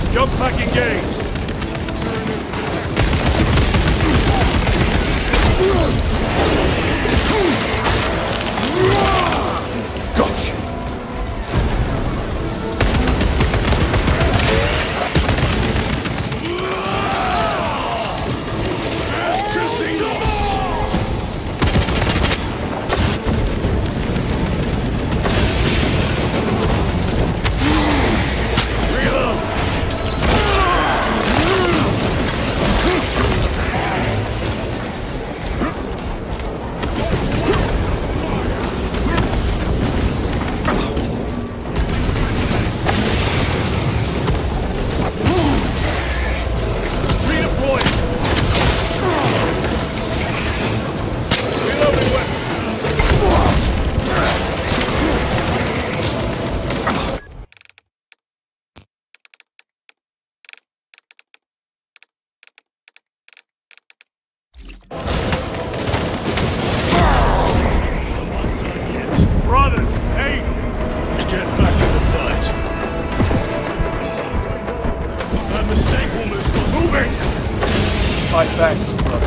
Jump pack engaged. Gotcha. My thanks, brother.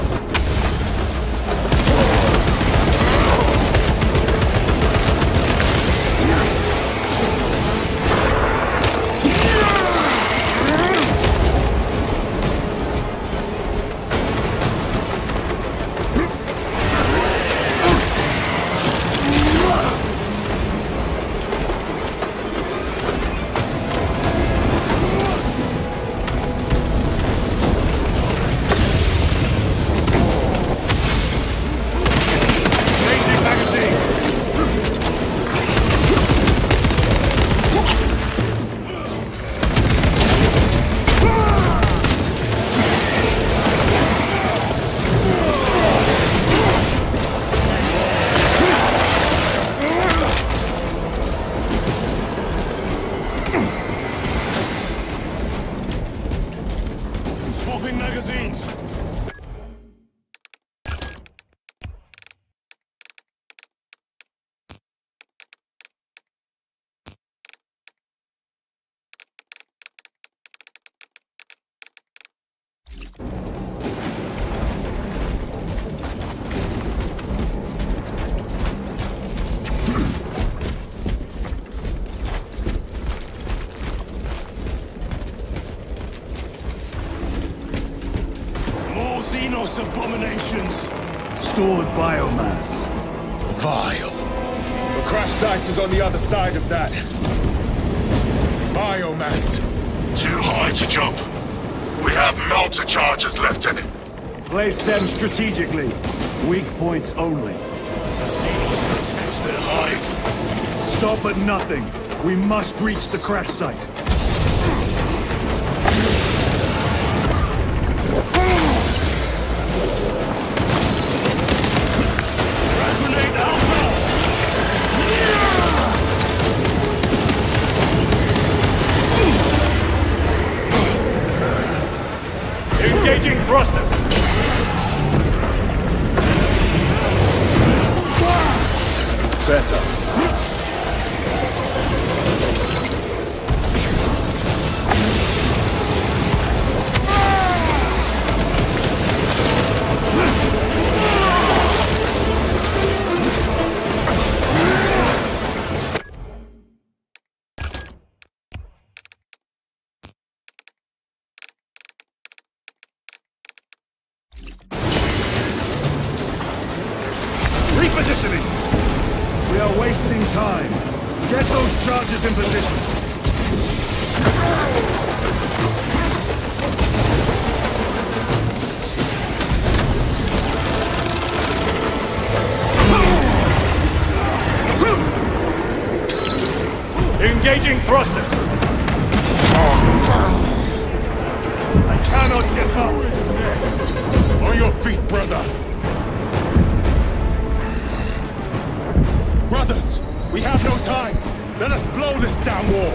Swapping magazines! Xenos abominations! Stored biomass. Vile. The crash site is on the other side of that. Biomass. Too high to jump. We have multi-charges left in it. Place them strategically. Weak points only. Xenos protects their hive. Stop at nothing. We must reach the crash site. Engaging thrusters! Better. Repositioning! We are wasting time. Get those charges in position. Engaging thrusters! I cannot get up. Next. On your feet, brother! Brothers, we have no time! Let us blow this damn wall!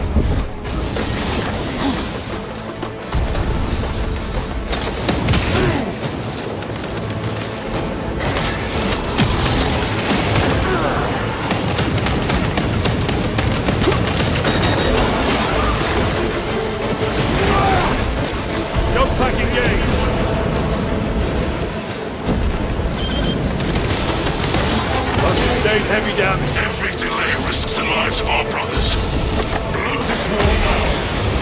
heavy damage. Every delay risks the lives of our brothers. Move this wall now.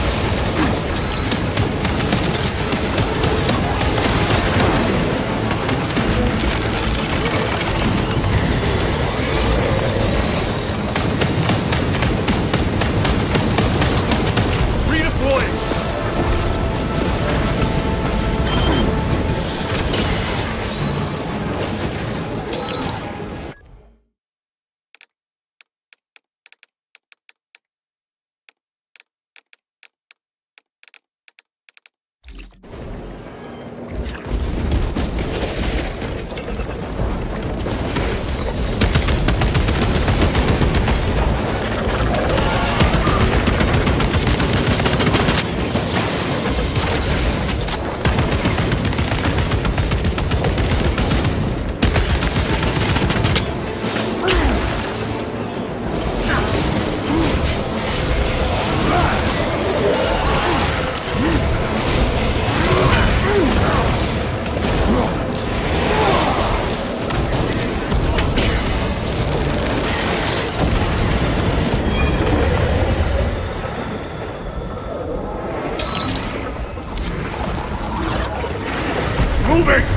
Moving!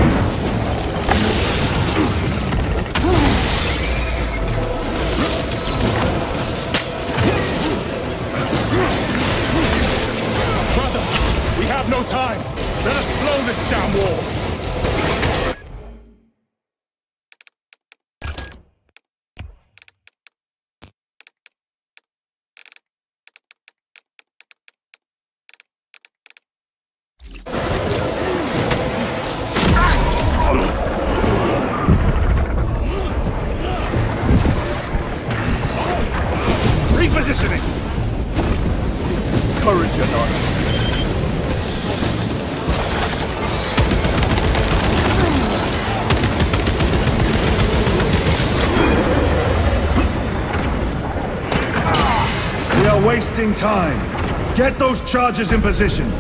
Brother, we have no time. Let us blow this damn wall. Repositioning! Courage and honor. We are wasting time. Get those charges in position.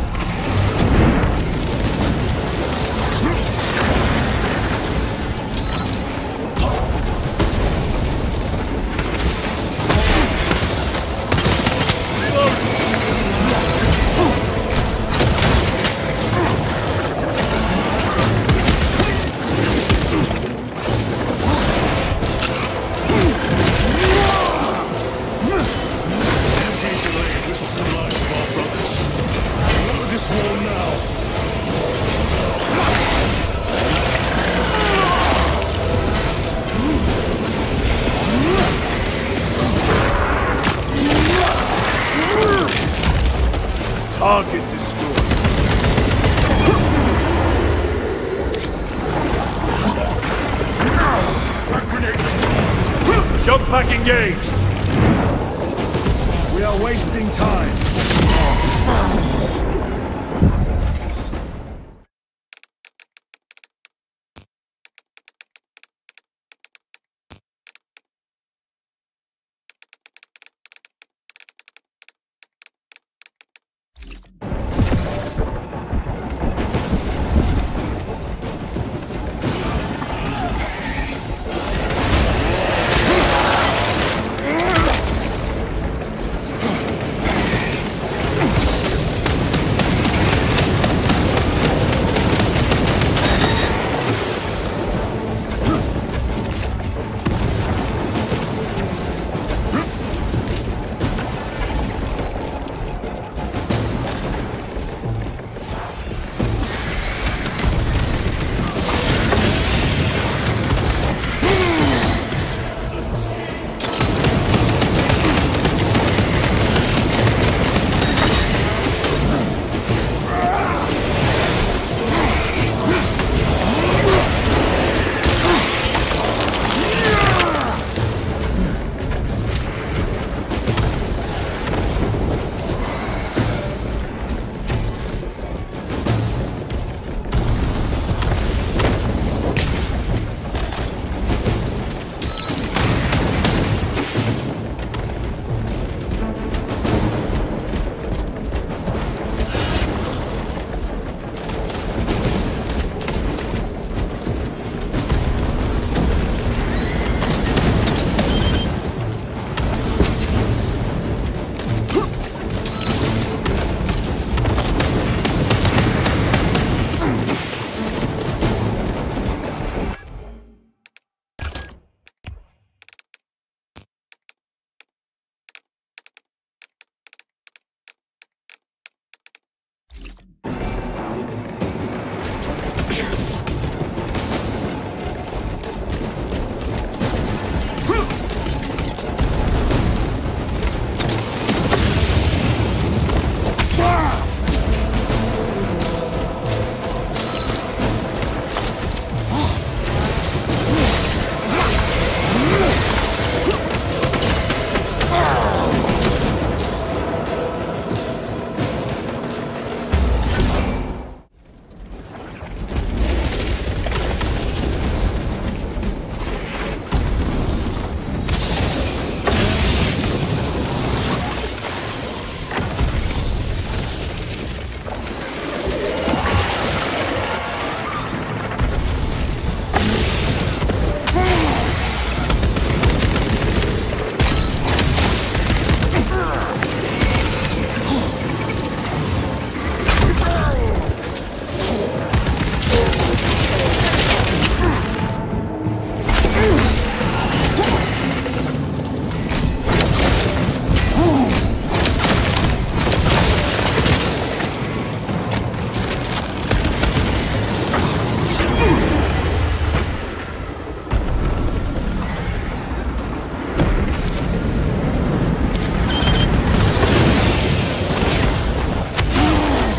Target destroyed. Frag grenade. Jump pack engaged! We are wasting time.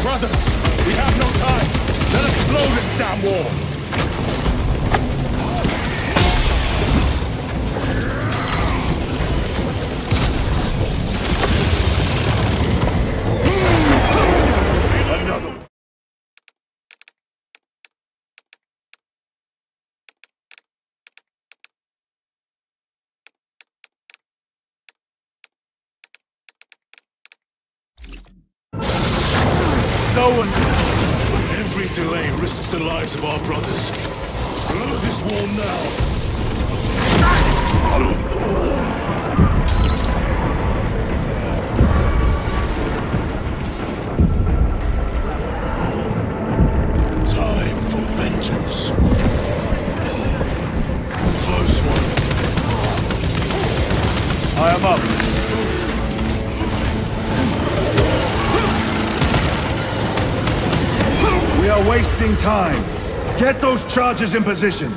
Brothers, we have no time! Let us blow this damn wall! Another one. Every delay risks the lives of our brothers. Blow this wall now! Time for vengeance. Close one. I am up. We are wasting time. Get those charges in position.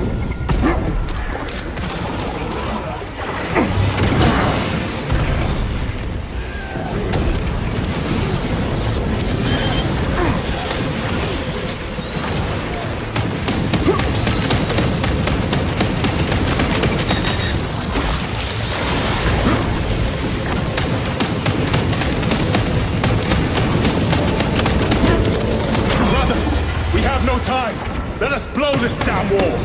No time! Let us blow this damn wall!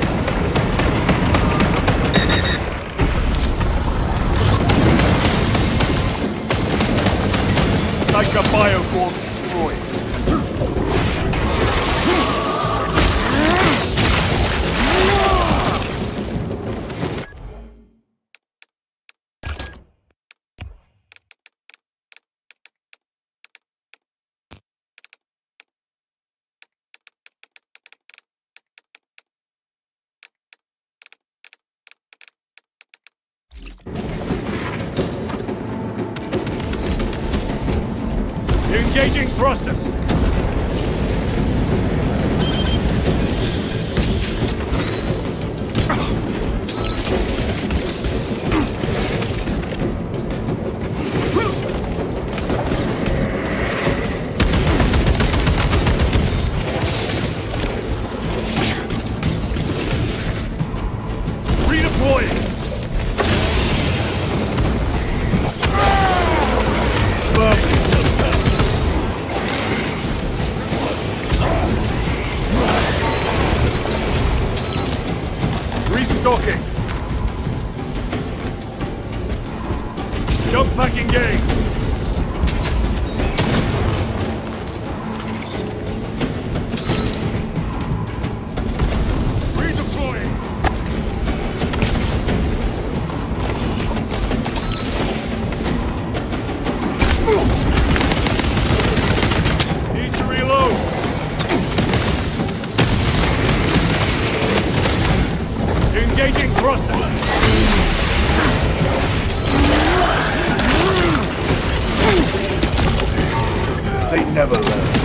Like a bioform destroyed. Engaging thrusters! Redeploying! Restocking! Jump back engaged! Redeploying! Need to reload! Engaging thrusters! They never learn.